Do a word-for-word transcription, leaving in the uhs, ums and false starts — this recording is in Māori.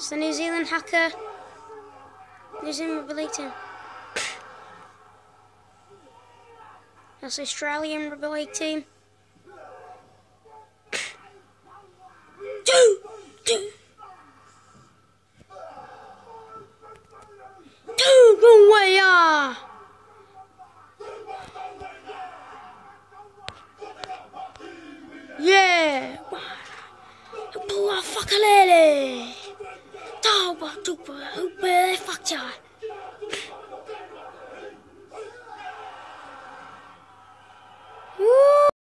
It's the New Zealand haka. New Zealand rugby league team. That's the Australian rugby league team. Two, two, two, one way, ah. Yeah. Pull off, fuck a lady. Talk about, fuck ya.